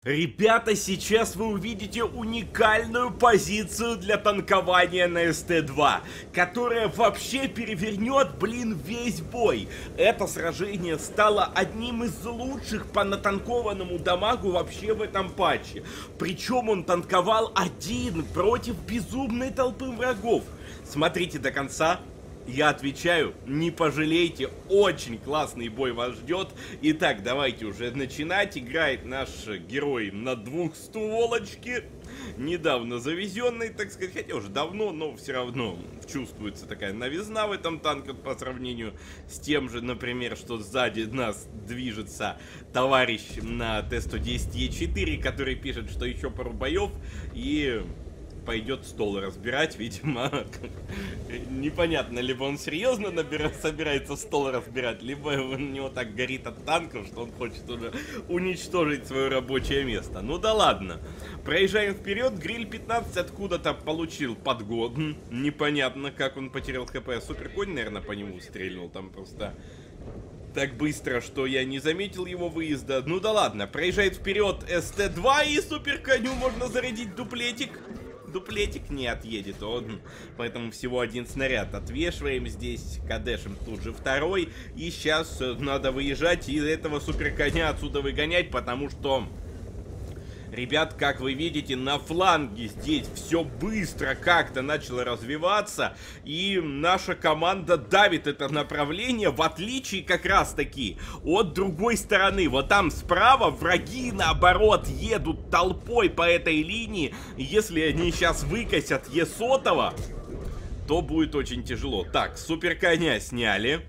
Ребята, сейчас вы увидите уникальную позицию для танкования на СТ-2, которая вообще перевернет, весь бой. Это сражение стало одним из лучших по натанкованному дамагу вообще в этом патче. Причем он танковал один против безумной толпы врагов. Смотрите до конца. Я отвечаю, не пожалейте, очень классный бой вас ждет. Итак, давайте уже начинать. Играет наш герой на двухстволочке. Недавно завезенный, так сказать, хотя уже давно, но все равно чувствуется такая новизна в этом танке по сравнению с тем же, например, что сзади нас движется товарищ на Т-110Е4, который пишет, что еще пару боев и пойдет стол разбирать, видимо. Непонятно, либо он серьезно собирается стол разбирать, либо у него так горит от танков, что он хочет уже уничтожить свое рабочее место. Ну да ладно. Проезжаем вперед. Гриль 15 откуда-то получил подгон. Непонятно, как он потерял ХП. Суперконь, наверное, по нему стрельнул. Там просто так быстро, что я не заметил его выезда. Ну да ладно. Проезжает вперед СТ-2, и суперконю можно зарядить дуплетик. Дуплетик не отъедет он, поэтому всего один снаряд отвешиваем здесь, кадешим тут же второй, и сейчас надо выезжать и этого суперконя отсюда выгонять, потому что, ребят, как вы видите, на фланге здесь все быстро как-то начало развиваться, и наша команда давит это направление, в отличие как раз таки от другой стороны. Вот там справа враги, наоборот, едут толпой по этой линии. Если они сейчас выкосят Е100, то будет очень тяжело. Так, суперконя сняли.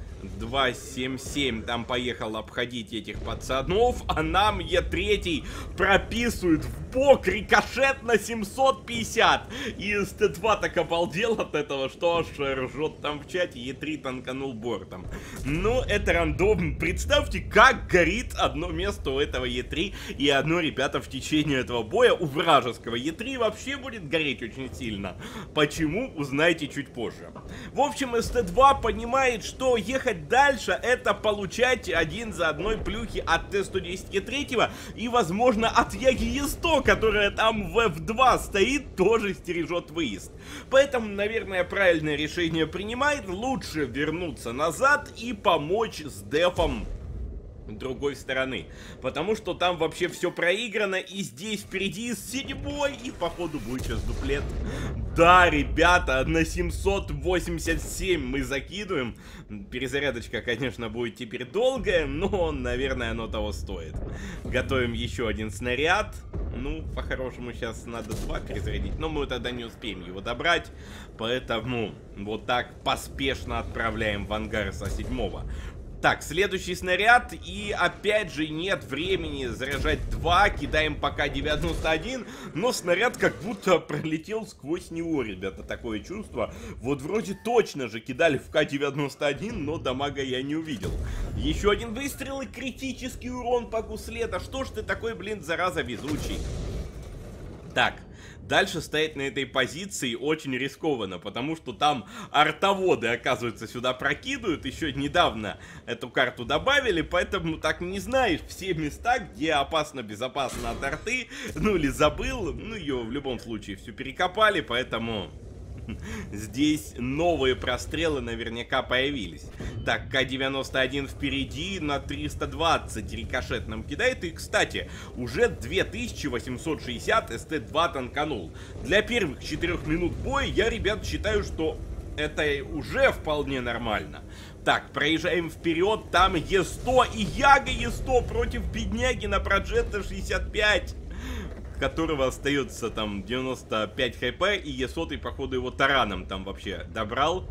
277 там поехал обходить этих пацанов, а нам Е3 прописывают в бок рикошет на 750. И СТ-2 так обалдел от этого, что аж ржет там в чате. Е3 танканул бортом. Ну, это рандом. Представьте, как горит одно место у этого Е3 и одно, ребята, в течение этого боя у вражеского Е3 вообще будет гореть очень сильно. Почему, узнаете чуть позже. В общем, СТ-2 понимает, что ехать дальше это получать один за одной плюхи от Т-110Е3 и, возможно, от Яги Е100, которая там в F2 стоит, тоже стережет выезд. Поэтому, наверное, правильное решение принимает. Лучше вернуться назад и помочь с дефом другой стороны, потому что там вообще все проиграно, и здесь впереди седьмой, и походу будет сейчас дуплет. Да, ребята, на 787 мы закидываем. Перезарядочка, конечно, будет теперь долгая, но, наверное, оно того стоит. Готовим еще один снаряд. Ну, по-хорошему, сейчас надо 2 перезарядить, но мы тогда не успеем его добрать, поэтому вот так поспешно отправляем в ангар со 7-го. Так, следующий снаряд, и опять же нет времени заряжать 2, кидаем пока 91, но снаряд как будто пролетел сквозь него, ребята, такое чувство. Вот вроде точно же кидали в К-91, но дамага я не увидел. Еще один выстрел и критический урон по гусле. Да что ж ты такой, блин, зараза везучий. Так. Дальше стоять на этой позиции очень рискованно, потому что там артоводы, оказывается, сюда прокидывают. Еще недавно эту карту добавили, поэтому так не знаешь все места, где опасно-безопасно от арты. Ну или забыл, ну ее в любом случае всю перекопали, поэтому здесь новые прострелы наверняка появились. Так, К-91 впереди на 320 рикошет нам кидает. И, кстати, уже 2860 СТ-2 танканул. Для первых 4 минут боя я, ребят, считаю, что это уже вполне нормально. Так, проезжаем вперед. Там Е100 и Яга Е100 против бедняги на Проджетто 65. Которого остается там 95 хп, и Е100, походу, его тараном там вообще добрал.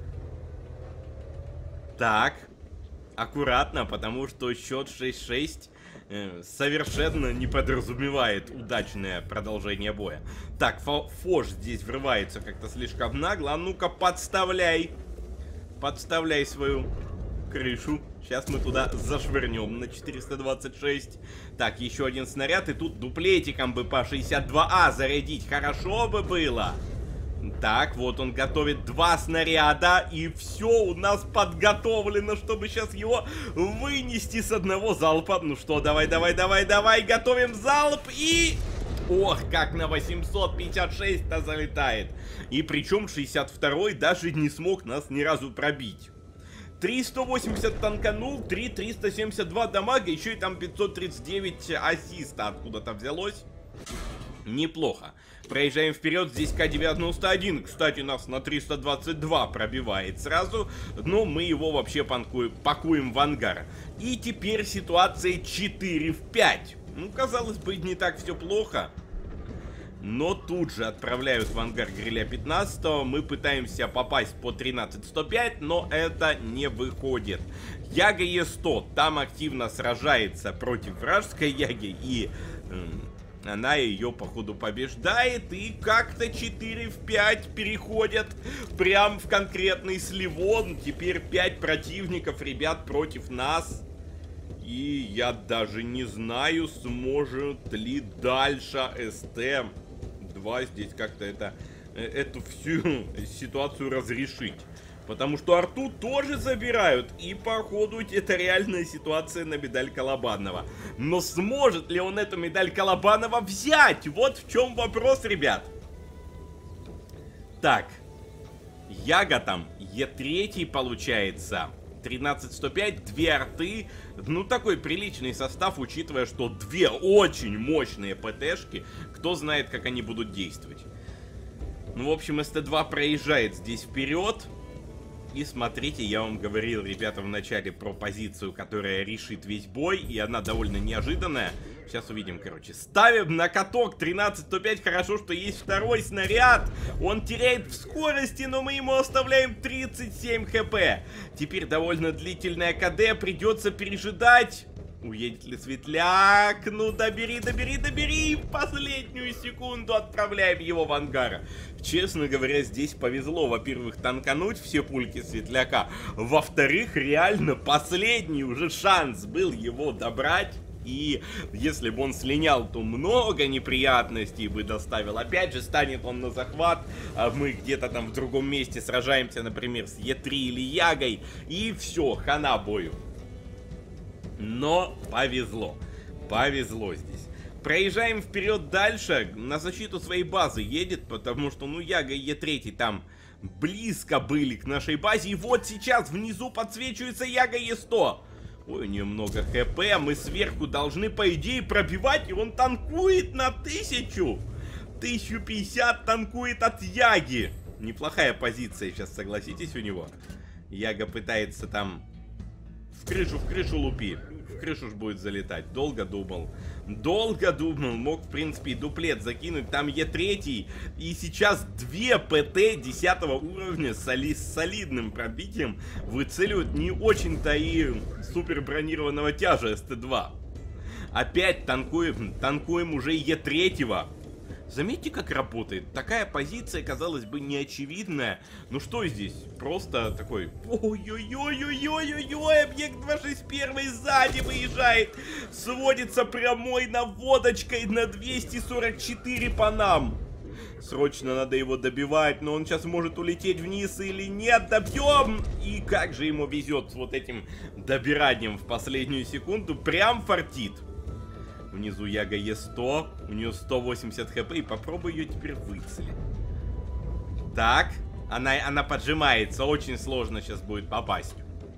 Так, аккуратно, потому что счет 6-6 совершенно не подразумевает удачное продолжение боя. Так, Фош здесь врывается как-то слишком нагло. А ну-ка, подставляй. Подставляй свою крышу. Сейчас мы туда зашвырнем на 426. Так, еще один снаряд. И тут дуплетиком бы по 62А зарядить. Хорошо бы было. Так, вот он готовит 2 снаряда, и все у нас подготовлено, чтобы сейчас его вынести с одного залпа. Ну что, давай, готовим залп, и... Ох, как на 856-то залетает. И причем 62-й даже не смог нас ни разу пробить. 380 танканул, 372 дамага, еще и там 539 ассиста откуда-то взялось. Неплохо. Проезжаем вперед, здесь К-91, кстати, нас на 322 пробивает сразу, но мы его вообще пакуем в ангар. И теперь ситуация 4 в 5. Ну, казалось бы, не так все плохо. Но тут же отправляют в ангар Гриля 15, мы пытаемся попасть по 13-105, но это не выходит. Яга Е100 там активно сражается против вражеской Яги, и... она ее, походу, побеждает. И как-то 4 в 5 переходят прям в конкретный сливон. Теперь 5 противников, ребят, против нас. И я даже не знаю, сможет ли дальше СТ-2 здесь как-то эту всю ситуацию разрешить. Потому что арту тоже забирают, и походу это реальная ситуация на медаль Колобанова. Но сможет ли он эту медаль Колобанова взять? Вот в чем вопрос, ребят. Так, Яга там, Е3 получается, 13-105, 2 арты. Ну, такой приличный состав, учитывая, что 2 очень мощные ПТшки. Кто знает, как они будут действовать. Ну, в общем, СТ-2 проезжает здесь вперед. И смотрите, я вам говорил, ребята, в начале про позицию, которая решит весь бой, и она довольно неожиданная. Сейчас увидим, короче. Ставим на каток 13-105, хорошо, что есть второй снаряд. Он теряет в скорости, но мы ему оставляем 37 хп. Теперь довольно длительная КД, придется пережидать. Уедет ли Светляк? Ну, добери. В последнюю секунду отправляем его в ангар. Честно говоря, здесь повезло, во-первых, танкануть все пульки Светляка. Во-вторых, реально последний уже шанс был его добрать. И если бы он слинял, то много неприятностей бы доставил. Опять же, станет он на захват, а мы где-то там в другом месте сражаемся, например, с Е3 или Ягой. И все, хана бою. Но повезло. Повезло здесь. Проезжаем вперед дальше. На защиту своей базы едет, потому что, ну, Яга и Е3 там близко были к нашей базе. И вот сейчас внизу подсвечивается Яга Е100. Ой, у нее много хп. Мы сверху должны, по идее, пробивать. И он танкует на 1000. 1050 танкует от Яги. Неплохая позиция сейчас, согласитесь, у него. Яга пытается там... В крышу лупи. В крышу ж будет залетать. Долго думал. Мог, в принципе, и дуплет закинуть. Там Е3. И сейчас 2 ПТ 10 уровня с солидным пробитием выцеливают не очень-то и супер бронированного тяжа СТ-2. Опять танкуем уже Е3. Заметьте, как работает. Такая позиция, казалось бы, неочевидная. Ну что здесь? Просто такой... Ой-ой-ой-ой-ой-ой-ой! Объект 261 сзади выезжает. Сводится прямой наводочкой на 244 по нам. Срочно надо его добивать, но он сейчас может улететь вниз или нет. Добьем! И как же ему везет с вот этим добиранием в последнюю секунду. Прям фартит. Внизу Яга Е100, у нее 180 хп, и попробуй ее теперь выцелить. Так, она поджимается, очень сложно сейчас будет попасть.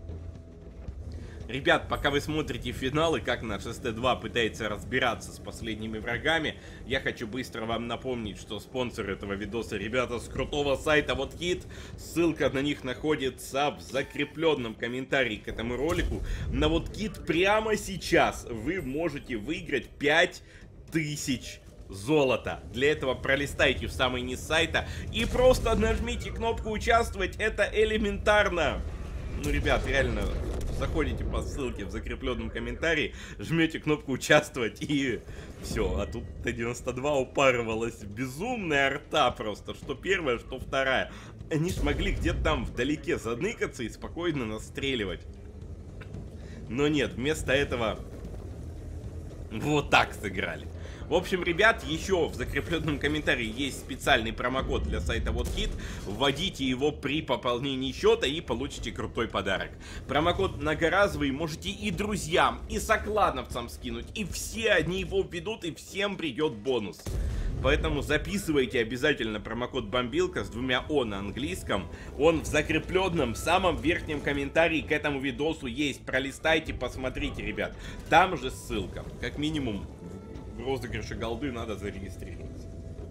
Ребят, пока вы смотрите финалы, как наш СТ-2 пытается разбираться с последними врагами, я хочу быстро вам напомнить, что спонсор этого видоса ребята с крутого сайта WhatKit. Ссылка на них находится в закрепленном комментарии к этому ролику. На WhatKit прямо сейчас вы можете выиграть 5000 золота. Для этого пролистайте в самый низ сайта и просто нажмите кнопку «Участвовать». Это элементарно. Ну, ребят, реально... Заходите по ссылке в закрепленном комментарии, жмете кнопку «Участвовать» и все. А тут Т-92 упарывалась. Безумная арта просто. Что первая, что вторая. Они ж могли где-то там вдалеке заныкаться и спокойно настреливать. Но нет, вместо этого вот так сыграли. В общем, ребят, еще в закрепленном комментарии есть специальный промокод для сайта WhatKit. Вводите его при пополнении счета и получите крутой подарок. Промокод многоразовый, можете и друзьям, и соклановцам скинуть, и все они его введут, и всем придет бонус. Поэтому записывайте обязательно промокод Бомбилка с 2 О на английском. Он в закрепленном, в самом верхнем комментарии к этому видосу есть. Пролистайте, посмотрите, ребят. Там же ссылка. Как минимум в розыгрыше голды надо зарегистрироваться.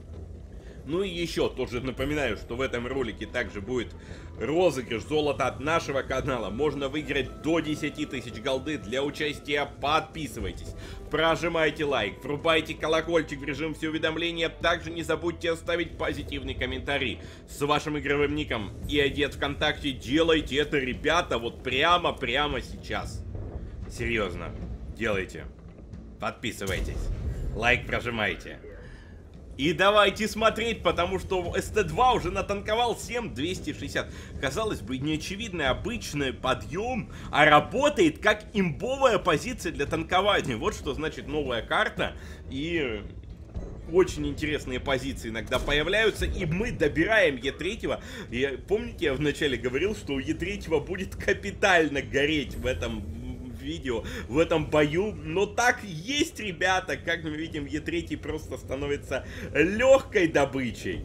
Ну и еще, тоже напоминаю, что в этом ролике также будет розыгрыш золота от нашего канала. Можно выиграть до 10 тысяч голды. Для участия подписывайтесь, прожимайте лайк, врубайте колокольчик в режим все уведомления. Также не забудьте оставить позитивный комментарий с вашим игровым ником и ID ВКонтакте. Делайте это, ребята, вот прямо сейчас. Серьезно, делайте. Подписывайтесь, лайк прожимайте. И давайте смотреть, потому что СТ-2 уже натанковал 7260. Казалось бы, неочевидный обычный подъем, а работает как имбовая позиция для танкования. Вот что значит новая карта. И очень интересные позиции иногда появляются, и мы добираем Е3. И помните, я вначале говорил, что у Е3 будет капитально гореть в этом видео, в этом бою, но так есть, ребята. Как мы видим, Е3 просто становится легкой добычей.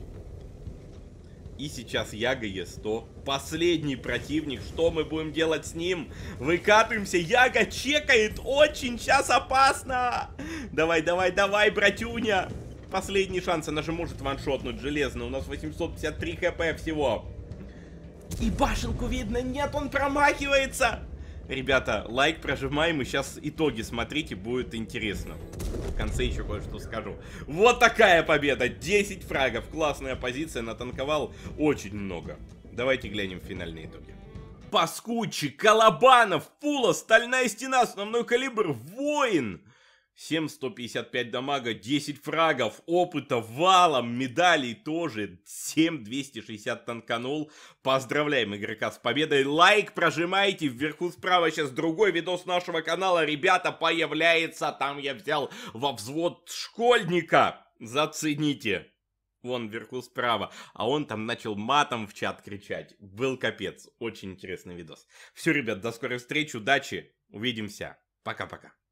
И сейчас Яга Е100, последний противник. Что мы будем делать с ним? Выкатываемся, Яга чекает, очень сейчас опасно. Давай, братюня. Последний шанс, она же может ваншотнуть железно. У нас 853 хп всего. И башенку видно, нет, он промахивается. Ребята, лайк прожимаем, и сейчас итоги смотрите, будет интересно. В конце еще кое-что скажу. Вот такая победа, 10 фрагов, классная позиция, натанковал очень много. Давайте глянем финальные итоги. Паскудчик, Колобанов, Пула, Стальная Стена, основной калибр, Воин. 7155 дамага, 10 фрагов, опыта валом, медалей тоже, 7260 танканул. Поздравляем игрока с победой, лайк прожимайте, вверху справа сейчас другой видос нашего канала, ребята, появляется, там я взял во взвод школьника, зацените. Вон вверху справа, а он там начал матом в чат кричать, был капец, очень интересный видос. Все, ребят, до скорой встречи, удачи, увидимся, пока-пока.